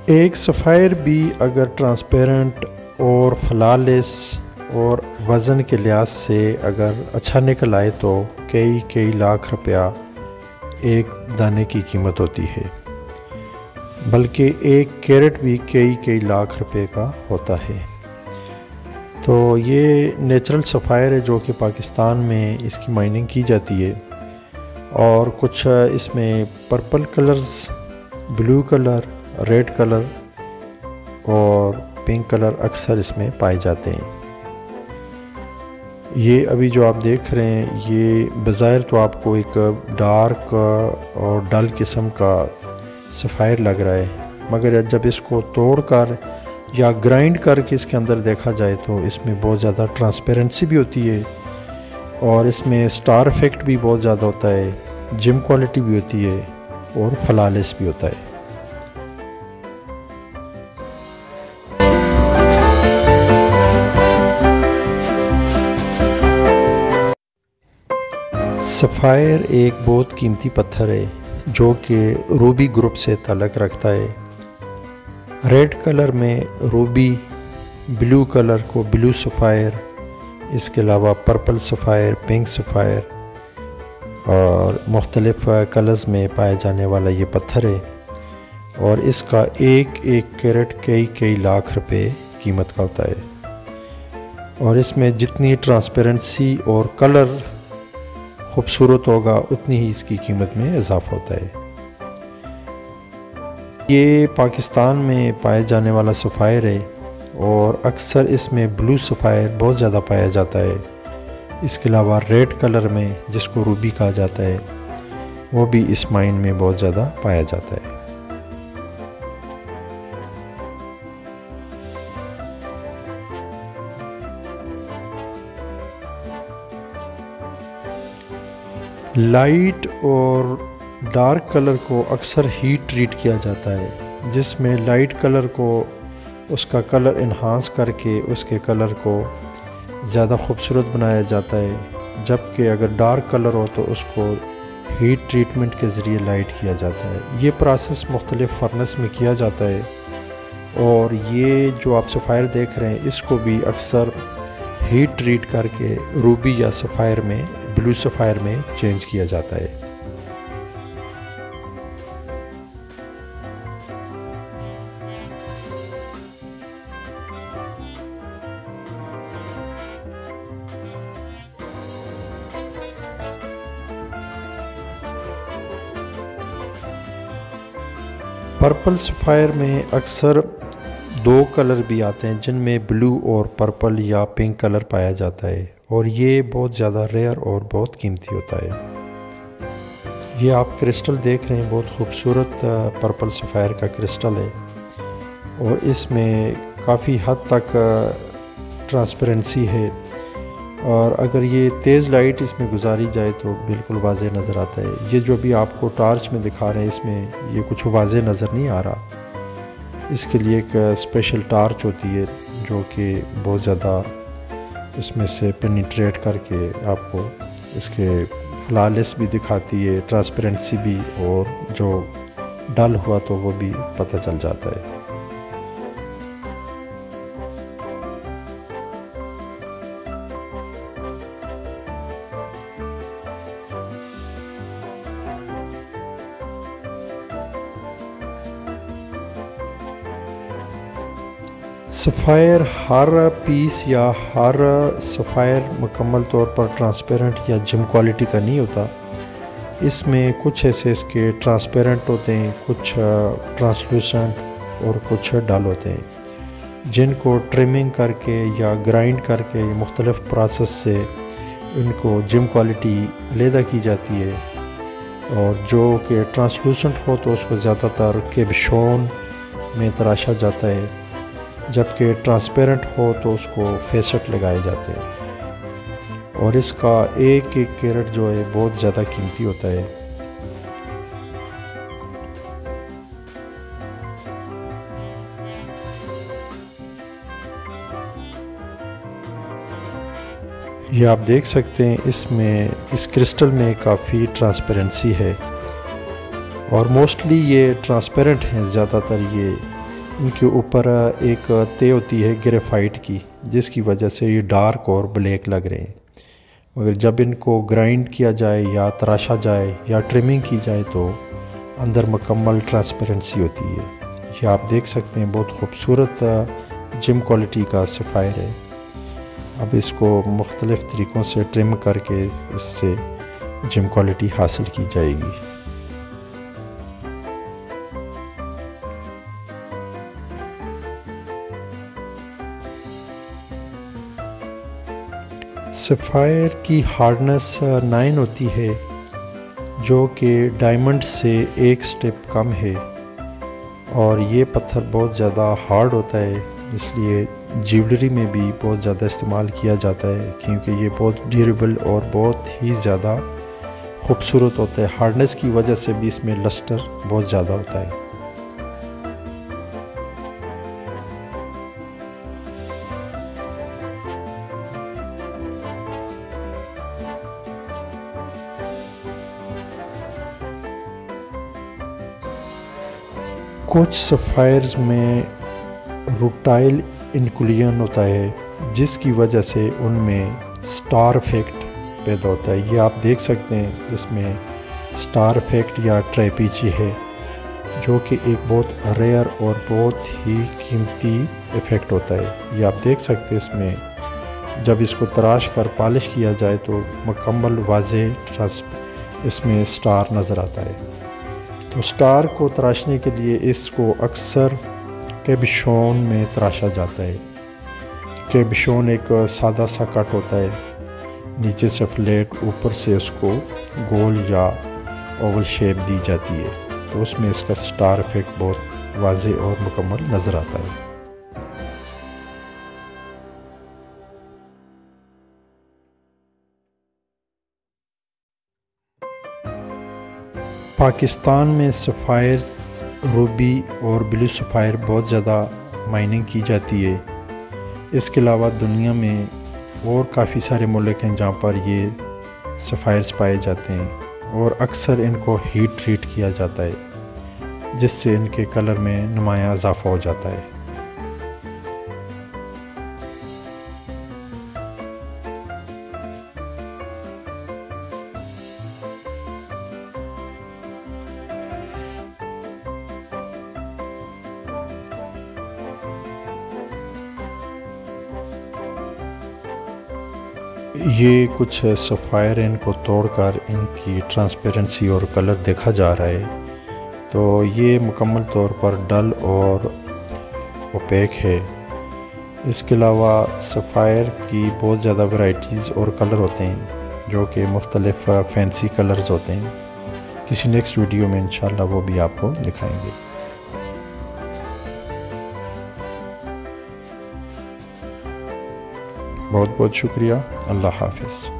एक सफ़ायर भी अगर ट्रांसपेरेंट और फ्लॉलेस और वज़न के लिहाज से अगर अच्छा निकल आए तो कई लाख रुपया एक दाने की कीमत होती है, बल्कि एक कैरेट भी कई लाख रुपए का होता है। तो ये नेचुरल सफ़ायर है जो कि पाकिस्तान में इसकी माइनिंग की जाती है, और कुछ इसमें purple colours, blue colour, red colour और पिंक कलर अक्सर इसमें पाए जाते हैं। ये अभी जो आप देख रहे हैं ये बज़ाहिर तो आपको एक डार्क और डल किस्म का सफ़ायर लग रहा है, मगर जब इसको तोड़कर या ग्राइंड करके इसके अंदर देखा जाए तो इसमें बहुत ज़्यादा ट्रांसपेरेंसी भी होती है, और इसमें स्टार इफेक्ट भी बहुत ज़्यादा होता है, जिम क्वालिटी भी होती है और फ्लॉलेस भी होता है। सफ़ायर एक बहुत कीमती पत्थर है जो कि रूबी ग्रुप से ताल्लुक़ रखता है। रेड कलर में रूबी, ब्लू कलर को ब्लू सफ़ायर, इसके अलावा पर्पल सफ़ायर, पिंक सफ़ायर और मुख्तलिफ़ कलर्स में पाया जाने वाला ये पत्थर है, और इसका एक कैरेट कई लाख रुपए कीमत का होता है। और इसमें जितनी ट्रांसपेरेंसी और कलर खूबसूरत होगा उतनी ही इसकी कीमत में इजाफ़ा होता है। ये पाकिस्तान में पाए जाने वाला सफ़ायर है, और अक्सर इसमें ब्लू सफ़ायर बहुत ज़्यादा पाया जाता है। इसके अलावा रेड कलर में जिसको रूबी कहा जाता है वो भी इस माइन में बहुत ज़्यादा पाया जाता है। लाइट और डार्क कलर को अक्सर हीट ट्रीट किया जाता है, जिसमें लाइट कलर को उसका कलर इन्हांस करके उसके कलर को ज़्यादा खूबसूरत बनाया जाता है, जबकि अगर डार्क कलर हो तो उसको हीट ट्रीटमेंट के ज़रिए लाइट किया जाता है। ये प्रोसेस मुख्तलिफ़ फर्नेस में किया जाता है, और ये जो आप सफ़ायर देख रहे हैं इसको भी अक्सर हीट ट्रीट करके रूबी या सफ़ायर में, ब्लू सफ़ायर में चेंज किया जाता है। पर्पल सफ़ायर में अक्सर दो कलर भी आते हैं, जिनमें ब्लू और पर्पल या पिंक कलर पाया जाता है, और ये बहुत ज़्यादा रेयर और बहुत कीमती होता है। ये आप क्रिस्टल देख रहे हैं, बहुत खूबसूरत पर्पल सफ़ायर का क्रिस्टल है, और इसमें काफ़ी हद तक ट्रांसपेरेंसी है, और अगर ये तेज़ लाइट इसमें गुजारी जाए तो बिल्कुल वाज़े नज़र आता है। ये जो भी आपको टॉर्च में दिखा रहे हैं इसमें ये कुछ वाज़े नज़र नहीं आ रहा, इसके लिए एक स्पेशल टॉर्च होती है जो कि बहुत ज़्यादा इसमें से पेनिट्रेट करके आपको इसके फ्लॉलेस भी दिखाती है, ट्रांसपेरेंसी भी, और जो डल हुआ तो वो भी पता चल जाता है। सफ़ायर हर पीस या हर सफ़ायर मुकम्मल तौर पर ट्रांसपेरेंट या जिम क्वालिटी का नहीं होता। इसमें कुछ ऐसे इसके ट्रांसपेरेंट होते हैं, कुछ ट्रांसलूसेंट और कुछ डल होते हैं, जिनको ट्रिमिंग करके या ग्राइंड करके मुख्तलिफ़ प्रोसेस से इनको जिम क्वालिटी अलहदा की जाती है। और जो कि ट्रांसलूसेंट हो तो उसको ज़्यादातर कैबशोन में तराशा जाता है, जबकि ट्रांसपेरेंट हो तो उसको फेसेट लगाए जाते हैं, और इसका एक कैरेट जो है बहुत ज़्यादा कीमती होता है। ये आप देख सकते हैं इसमें, इस क्रिस्टल में काफ़ी ट्रांसपेरेंसी है, और मोस्टली ये ट्रांसपेरेंट हैं ज़्यादातर ये इनके ऊपर एक तय होती है ग्रेफाइट की, जिसकी वजह से ये डार्क और ब्लैक लग रहे हैं। मगर जब इनको ग्राइंड किया जाए या तराशा जाए या ट्रिमिंग की जाए तो अंदर मुकम्मल ट्रांसपेरेंसी होती है। ये आप देख सकते हैं, बहुत खूबसूरत जिम क्वालिटी का सफ़ायर है। अब इसको मुख्तलिफ़ तरीक़ों से ट्रिम करके इससे जिम क्वालिटी हासिल की जाएगी। सफ़ायर की हार्डनेस 9 होती है, जो कि डायमंड से एक स्टेप कम है, और ये पत्थर बहुत ज़्यादा हार्ड होता है, इसलिए ज्वेलरी में भी बहुत ज़्यादा इस्तेमाल किया जाता है, क्योंकि ये बहुत ड्यूरेबल और बहुत ही ज़्यादा खूबसूरत होता है। हार्डनेस की वजह से भी इसमें लस्टर बहुत ज़्यादा होता है। कुछ सफ़ायर्स में रूटाइल इंक्लूजन होता है, जिसकी वजह से उनमें स्टार इफेक्ट पैदा होता है। ये आप देख सकते हैं, इसमें स्टार इफेक्ट या ट्रेपीजी है, जो कि एक बहुत रेयर और बहुत ही कीमती इफ़ेक्ट होता है। ये आप देख सकते हैं, इसमें जब इसको तराश कर पॉलिश किया जाए तो मुकम्मल वाज़ेह इसमें स्टार नज़र आता है। तो स्टार को तराशने के लिए इसको अक्सर कैबिशोन में तराशा जाता है। कैबिशोन एक सादा सा कट होता है, नीचे से फ्लैट, ऊपर से उसको गोल या ओवल शेप दी जाती है, तो उसमें इसका स्टार इफेक्ट बहुत वाज़ेह और मुकम्मल नज़र आता है। पाकिस्तान में सफ़ायर्स, रूबी और ब्लू सफ़ायर बहुत ज़्यादा माइनिंग की जाती है। इसके अलावा दुनिया में और काफ़ी सारे मुल्क हैं जहाँ पर ये सफ़ायर्स पाए जाते हैं, और अक्सर इनको हीट ट्रीट किया जाता है, जिससे इनके कलर में नुमायाँ इजाफ़ा हो जाता है। ये कुछ सफ़ायर इनको तोड़कर इनकी ट्रांसपेरेंसी और कलर देखा जा रहा है, तो ये मुकम्मल तौर पर डल और ओपेक है। इसके अलावा सफ़ायर की बहुत ज़्यादा वैरायटीज़ और कलर होते हैं, जो कि मुख्तलिफ़ फैंसी कलर्स होते हैं। किसी नेक्स्ट वीडियो में इंशाल्लाह वो भी आपको दिखाएंगे। बहुत बहुत शुक्रिया। अल्लाह हाफ़िज़।